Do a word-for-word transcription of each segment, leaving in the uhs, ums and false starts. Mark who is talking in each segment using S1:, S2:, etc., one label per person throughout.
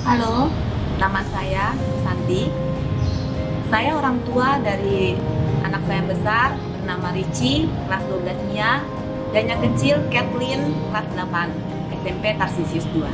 S1: Halo, nama saya Santi. Saya orang tua dari anak saya yang besar bernama Ricci, kelas dua belas Mia, dan yang kecil Kathleen, kelas delapan, S M P Tarsisius dua.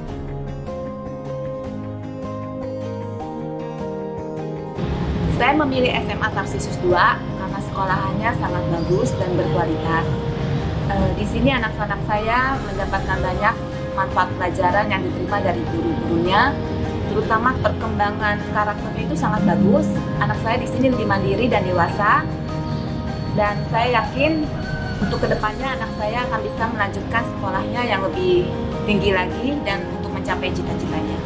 S1: Saya memilih S M A Tarsisius dua karena sekolahannya sangat bagus dan berkualitas. E, di sini anak-anak saya mendapatkan banyak manfaat pelajaran yang diterima dari guru-gurunya, terutama perkembangan karakternya itu sangat bagus. Anak saya di sini lebih mandiri dan dewasa, dan saya yakin untuk kedepannya anak saya akan bisa melanjutkan sekolahnya yang lebih tinggi lagi dan untuk mencapai cita-citanya.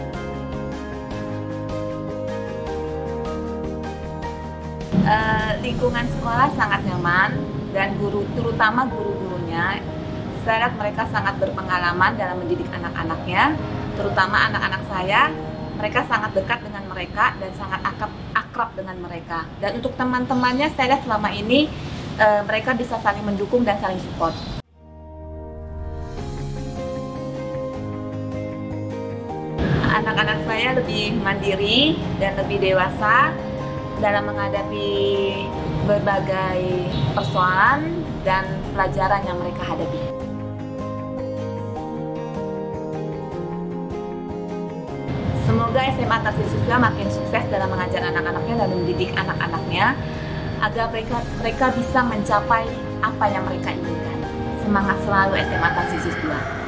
S1: Uh, lingkungan sekolah sangat nyaman dan guru, terutama guru-gurunya, saya lihat mereka sangat berpengalaman dalam mendidik anak-anaknya, terutama anak-anak saya. Mereka sangat dekat dengan mereka dan sangat akrab, akrab dengan mereka. Dan untuk teman-temannya, saya lihat selama ini uh, mereka bisa saling mendukung dan saling support. Anak-anak saya lebih mandiri dan lebih dewasa dalam menghadapi berbagai persoalan dan pelajaran yang mereka hadapi. Semoga S M A Tarsisius dua makin sukses dalam mengajar anak-anaknya dan mendidik anak-anaknya agar mereka, mereka bisa mencapai apa yang mereka inginkan. Semangat selalu S M A Tarsisius dua.